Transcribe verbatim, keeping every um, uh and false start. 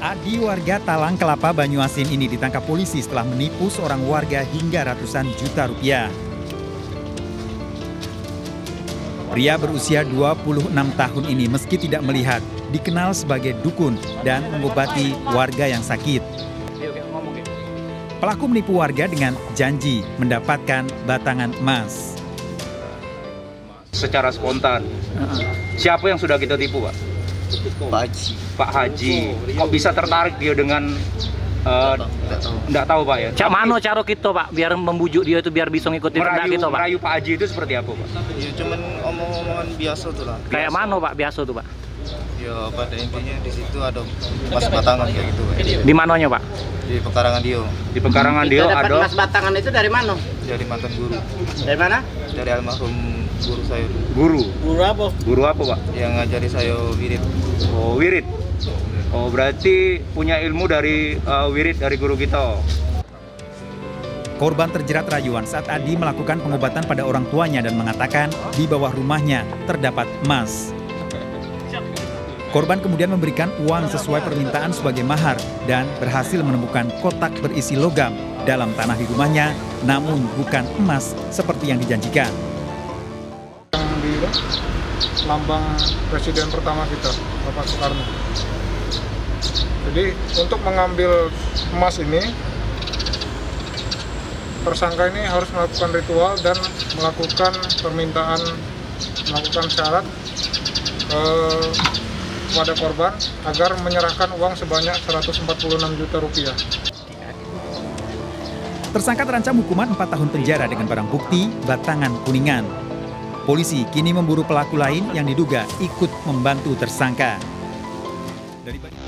Adi warga Talang Kelapa Banyuasin ini ditangkap polisi setelah menipu seorang warga hingga ratusan juta rupiah. Pria berusia dua puluh enam tahun ini meski tidak melihat, dikenal sebagai dukun dan mengobati warga yang sakit. Pelaku menipu warga dengan janji mendapatkan batangan emas. Secara spontan, siapa yang sudah kita tipu, Pak? Pak Haji. Pak Haji. Kok bisa tertarik dia dengan uh, enggak tahu, Pak ya? Cak mano cara kita, Pak, biar membujuk dia itu biar bisa ngikutin merayu, gitu, Pak. merayu Pak Haji itu seperti apa, Pak? Ya cuman omong-omongan biasa tuh lah. Kayak mano, Pak, biasa tuh, Pak? Ya pada intinya di situ ada emas batangan kayak gitu, Pak. Di manonya, Pak? Di Pekarangan Dio. Di Pekarangan Dio ada emas batangan itu dari mana? Dari mantan guru. Dari mana? Dari almarhum guru saya. Guru. Guru apa? Guru apa, Pak? Yang ngajari saya wirid. Oh, wirid. Oh, berarti punya ilmu dari uh, wirid dari guru kita. Korban terjerat rayuan saat Adi melakukan pengobatan pada orang tuanya dan mengatakan di bawah rumahnya terdapat emas. Korban kemudian memberikan uang sesuai permintaan sebagai mahar dan berhasil menemukan kotak berisi logam dalam tanah di rumahnya, namun bukan emas seperti yang dijanjikan. Di lambang presiden pertama kita, Bapak Soekarno. Jadi untuk mengambil emas ini, tersangka ini harus melakukan ritual dan melakukan permintaan, melakukan syarat eh, kepada korban agar menyerahkan uang sebanyak seratus empat puluh enam juta rupiah. Tersangka terancam hukuman empat tahun penjara dengan barang bukti batangan kuningan. Polisi kini memburu pelaku lain yang diduga ikut membantu tersangka. Dari